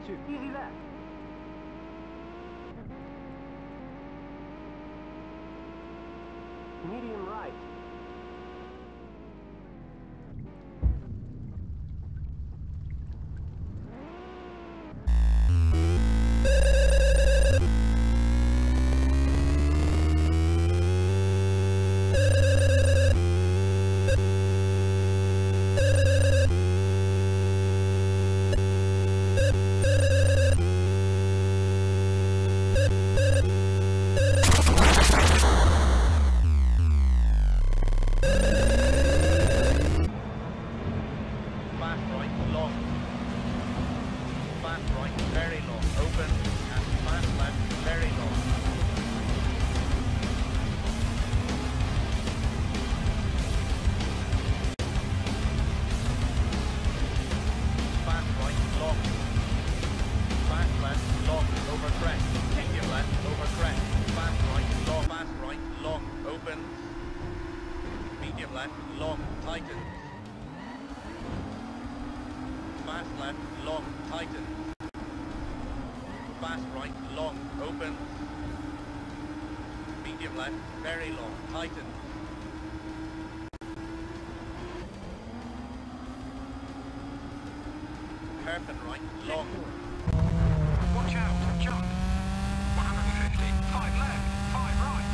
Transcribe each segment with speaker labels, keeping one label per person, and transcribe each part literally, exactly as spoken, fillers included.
Speaker 1: two. Easy left. Medium right.
Speaker 2: Long, tighten. Fast left, long, tighten. Fast right, long, open. Medium left, very long, tighten. Hairpin right, long.
Speaker 3: Watch out, jump. one hundred fifty, five left, five right.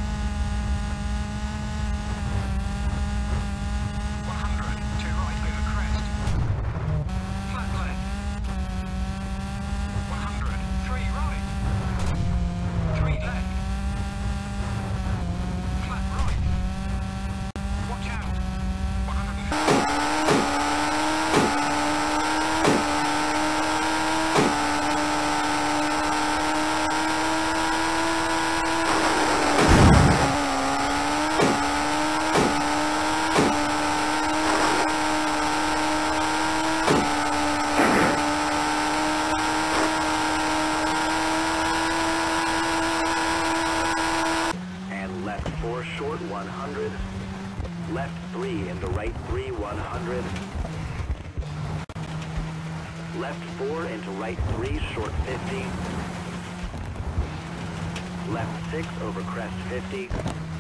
Speaker 4: four short one hundred, left three into right three one hundred, left four into right three short fifty, left six over crest fifty,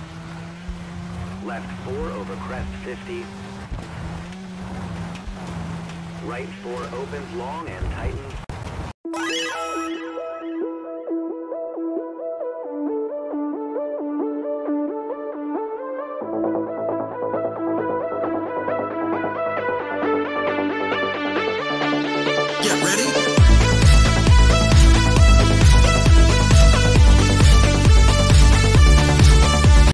Speaker 4: left four over crest fifty, right four opens long and tightens.